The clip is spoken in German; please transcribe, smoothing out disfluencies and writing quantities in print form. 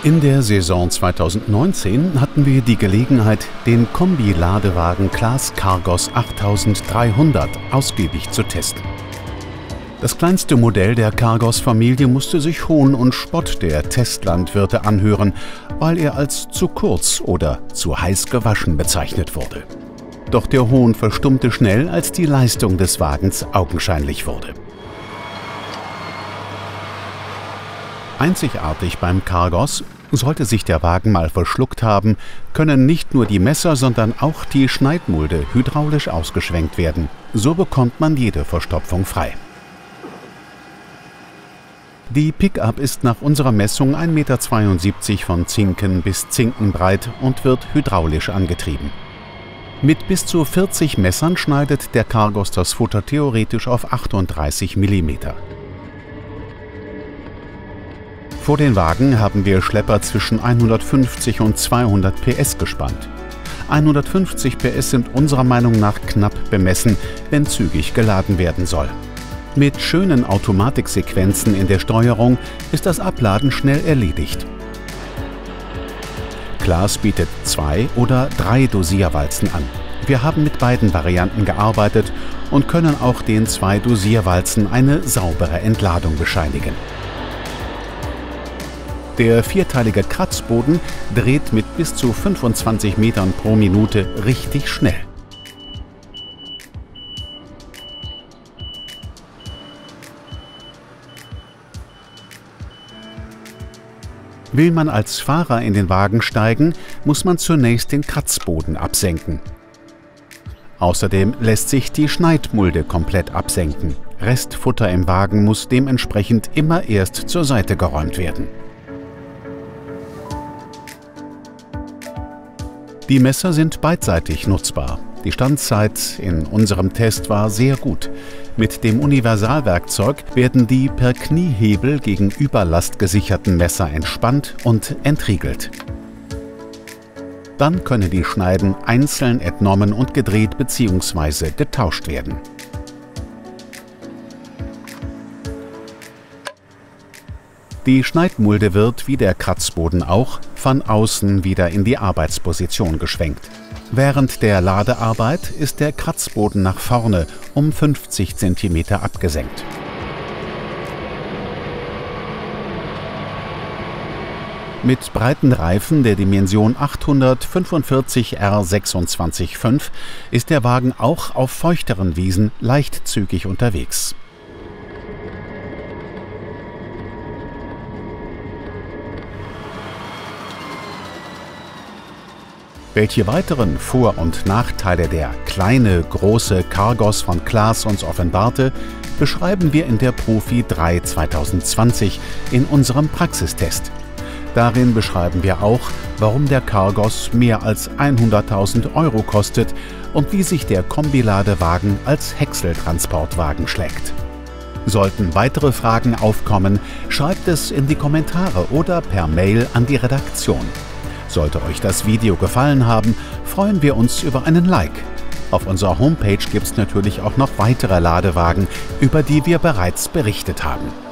In der Saison 2019 hatten wir die Gelegenheit, den Kombi-Ladewagen Claas Cargos 8300 ausgiebig zu testen. Das kleinste Modell der Cargos-Familie musste sich Hohn und Spott der Testlandwirte anhören, weil er als zu kurz oder zu heiß gewaschen bezeichnet wurde. Doch der Hohn verstummte schnell, als die Leistung des Wagens augenscheinlich wurde. Einzigartig beim Cargos: sollte sich der Wagen mal verschluckt haben, können nicht nur die Messer, sondern auch die Schneidmulde hydraulisch ausgeschwenkt werden. So bekommt man jede Verstopfung frei. Die Pickup ist nach unserer Messung 1,72 Meter von Zinken bis Zinken breit und wird hydraulisch angetrieben. Mit bis zu 40 Messern schneidet der Cargos das Futter theoretisch auf 38 mm. Vor den Wagen haben wir Schlepper zwischen 150 und 200 PS gespannt. 150 PS sind unserer Meinung nach knapp bemessen, wenn zügig geladen werden soll. Mit schönen Automatiksequenzen in der Steuerung ist das Abladen schnell erledigt. Claas bietet 2 oder 3 Dosierwalzen an. Wir haben mit beiden Varianten gearbeitet und können auch den 2 Dosierwalzen eine saubere Entladung bescheinigen. Der vierteilige Kratzboden dreht mit bis zu 25 Metern pro Minute richtig schnell. Will man als Fahrer in den Wagen steigen, muss man zunächst den Kratzboden absenken. Außerdem lässt sich die Schneidmulde komplett absenken. Restfutter im Wagen muss dementsprechend immer erst zur Seite geräumt werden. Die Messer sind beidseitig nutzbar. Die Standzeit in unserem Test war sehr gut. Mit dem Universalwerkzeug werden die per Kniehebel gegen Überlast gesicherten Messer entspannt und entriegelt. Dann können die Schneiden einzeln entnommen und gedreht bzw. getauscht werden. Die Schneidmulde wird, wie der Kratzboden auch, von außen wieder in die Arbeitsposition geschwenkt. Während der Ladearbeit ist der Kratzboden nach vorne um 50 cm abgesenkt. Mit breiten Reifen der Dimension 845 R 26/5 ist der Wagen auch auf feuchteren Wiesen leichtzügig unterwegs. Welche weiteren Vor- und Nachteile der kleine, große Cargos von Claas uns offenbarte, beschreiben wir in der Profi 3 2020 in unserem Praxistest. Darin beschreiben wir auch, warum der Cargos mehr als 100.000 € kostet und wie sich der Kombiladewagen als Häckseltransportwagen schlägt. Sollten weitere Fragen aufkommen, schreibt es in die Kommentare oder per Mail an die Redaktion. Sollte euch das Video gefallen haben, freuen wir uns über einen Like. Auf unserer Homepage gibt es natürlich auch noch weitere Ladewagen, über die wir bereits berichtet haben.